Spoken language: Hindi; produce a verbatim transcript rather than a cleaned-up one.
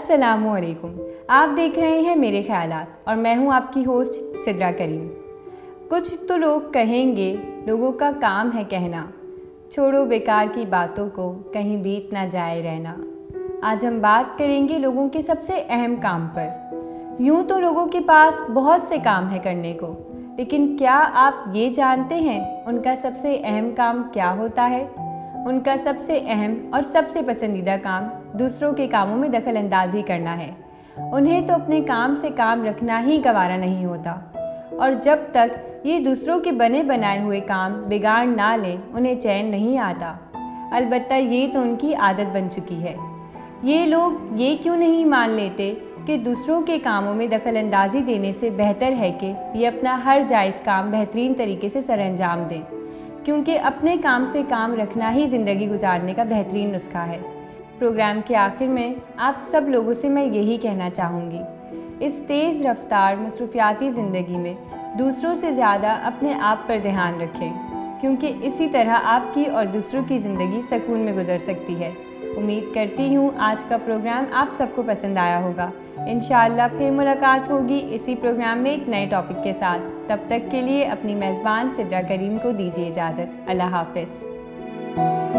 अस्सलामुअलैकुम। आप देख रहे हैं मेरे ख्यालात और मैं हूं आपकी होस्ट सिद्रा करीम। कुछ तो लोग कहेंगे लोगों का काम है कहना, छोड़ो बेकार की बातों को, कहीं बीत ना जाए रहना। आज हम बात करेंगे लोगों के सबसे अहम काम पर। यूं तो लोगों के पास बहुत से काम है करने को, लेकिन क्या आप ये जानते हैं उनका सबसे अहम काम क्या होता है? उनका सबसे अहम और सबसे पसंदीदा काम दूसरों के कामों में दखल अंदाजी करना है। उन्हें तो अपने काम से काम रखना ही गवारा नहीं होता, और जब तक ये दूसरों के बने बनाए हुए काम बिगाड़ ना लें उन्हें चैन नहीं आता। अलबत्ता ये तो उनकी आदत बन चुकी है। ये लोग ये क्यों नहीं मान लेते कि दूसरों के कामों में दखल अंदाजी देने से बेहतर है कि ये अपना हर जायज़ काम बेहतरीन तरीके से सरअंजाम दें, क्योंकि अपने काम से काम रखना ही ज़िंदगी गुजारने का बेहतरीन नुस्खा है। प्रोग्राम के आखिर में आप सब लोगों से मैं यही कहना चाहूँगी, इस तेज़ रफ्तार मसरूफियाती ज़िंदगी में दूसरों से ज़्यादा अपने आप पर ध्यान रखें, क्योंकि इसी तरह आपकी और दूसरों की ज़िंदगी सुकून में गुजर सकती है। उम्मीद करती हूँ आज का प्रोग्राम आप सबको पसंद आया होगा। इंशाअल्लाह फिर मुलाकात होगी इसी प्रोग्राम में एक नए टॉपिक के साथ। तब तक के लिए अपनी मेज़बान सिद्रा करीम को दीजिए इजाज़त। अल्लाह हाफ़िज़।